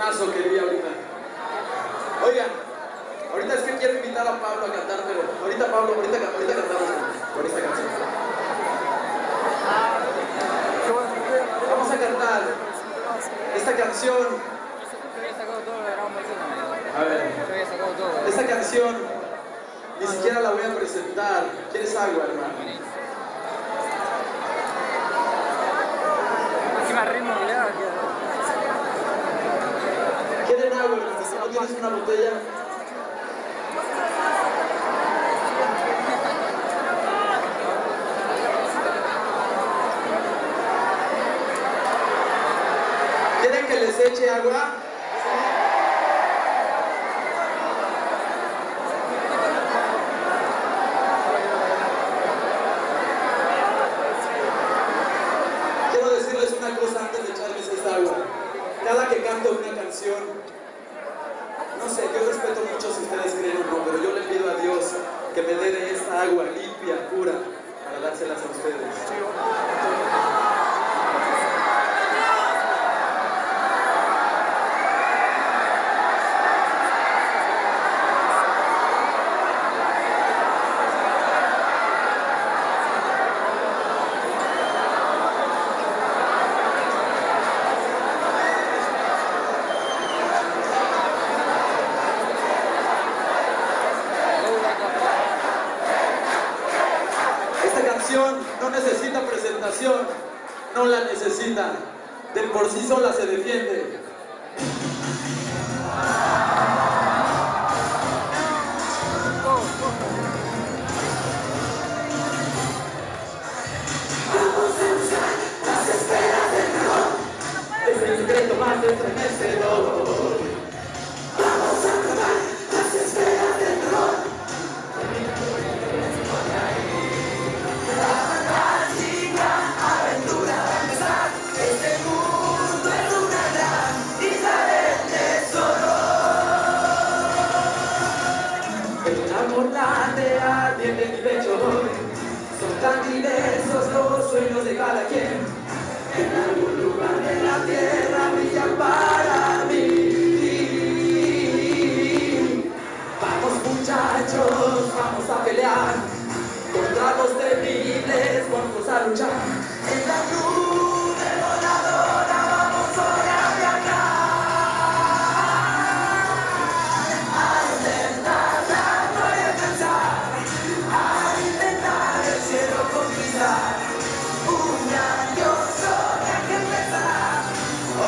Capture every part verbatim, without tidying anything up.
temazo que vi ahorita. Oigan, ahorita es que quiero invitar a Pablo a cantar, pero ahorita Pablo, ahorita, ahorita cantamos por esta canción. Vamos a cantar esta canción. A ver, esta canción ni siquiera la voy a presentar. ¿Quieres agua, hermano? ¿Quieren agua, hermano? Si no tienes una botella. ¿Quieren que les eche agua? Quiero decirles una cosa antes de echarles esta agua. Cada que canto una canción, no sé, yo respeto mucho si ustedes creen o no, pero yo le pido a Dios que me dé esta agua limpia, pura, para dárselas a ustedes. No necesita presentación, no la necesita, de por sí sola se defiende. Las esperas del terror, es el secreto más estremecedor. Vamos a probar las esperas del terror. De mi pecho son tan diversos los sueños de cada quien. En algún lugar de la tierra brillan para mí. Vamos muchachos, vamos a pelear contra los temibles, vamos a luchar. En la nube voladora vamos hoy a viajar. Un grandioso viaje empezar.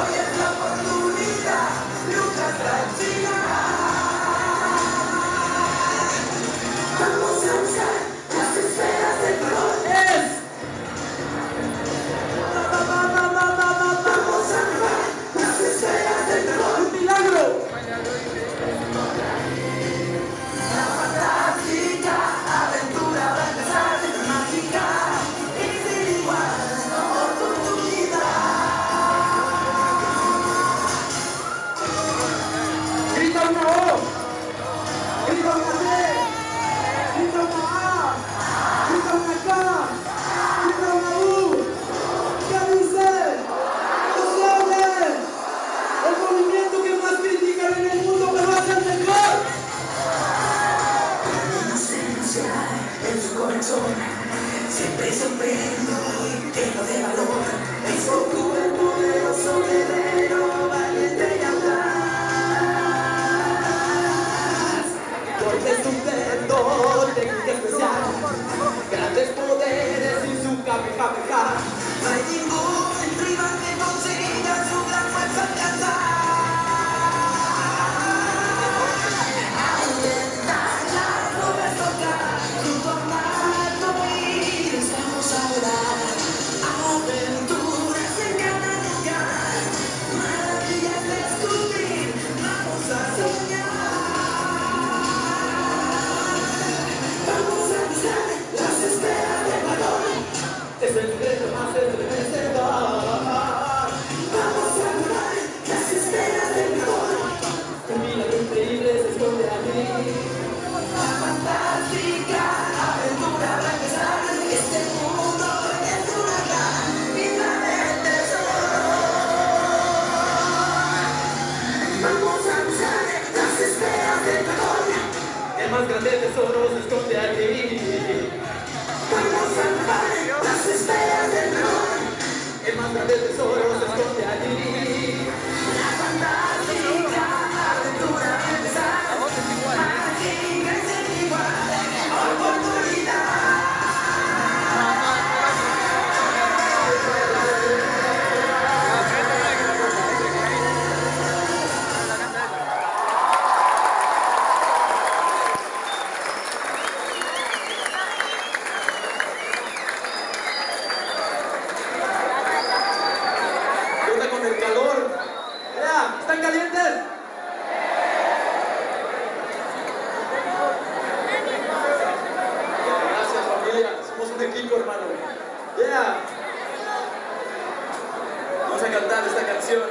cantar esta canción.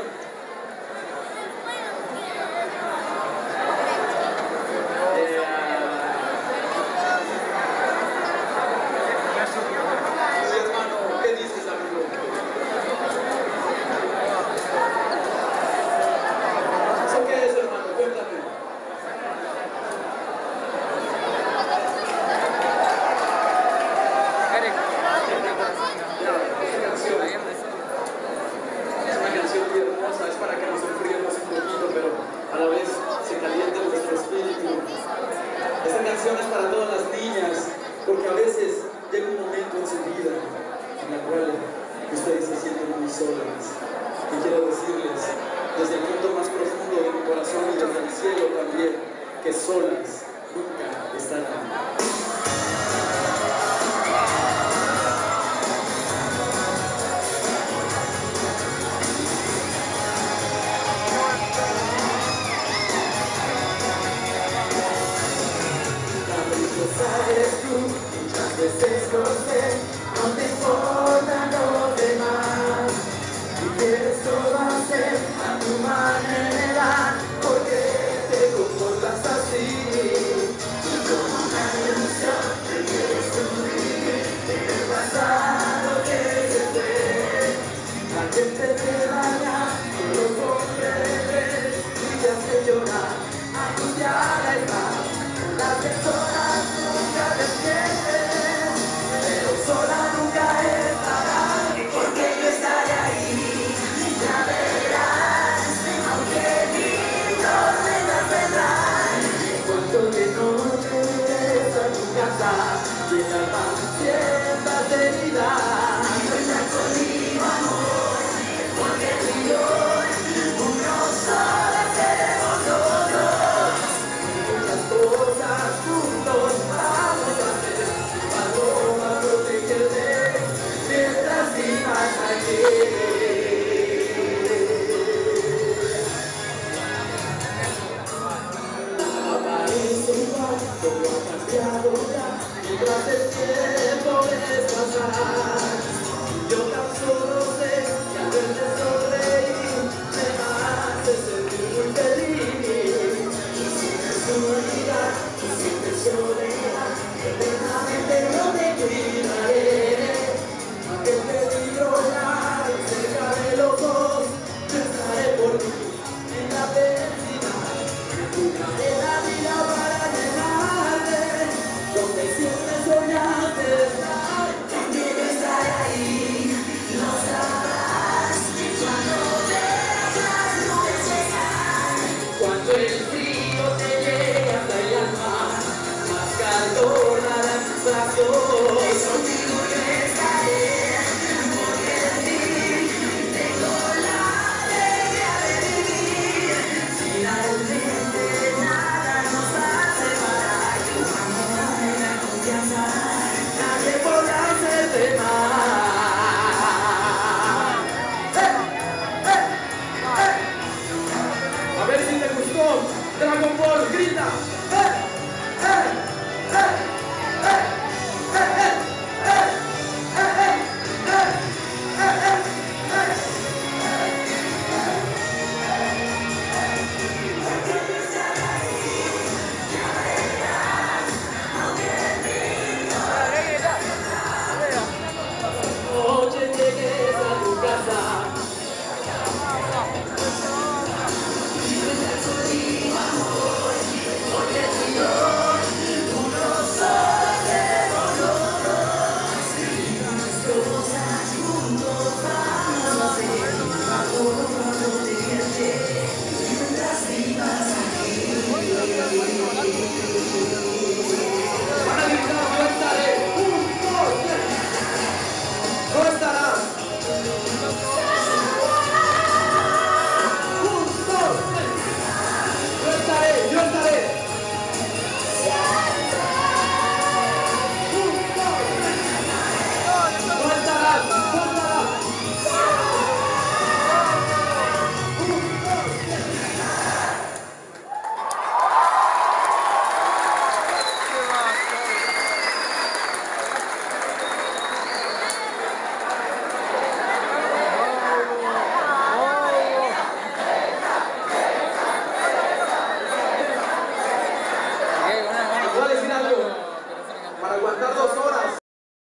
Eh, sí, hermano, ¿qué dices, amigo? ¿Eso qué es, hermano? Cuéntame. Es para que nos enfriemos un poquito, pero a la vez se caliente nuestro espíritu. Esta canción es para todas las niñas, porque a veces llega un momento en su vida en la cual ustedes se sienten muy solas. Y quiero decirles, desde el punto más profundo de mi corazón y desde el cielo también, que solas nunca estarán. Sabes tú, muchas veces lo sé, no te importa lo demás y quieres todo hacer a tu manera, porque te comportas así y como una ilusión te quieres hundir en el pasado que se fue. La gente te va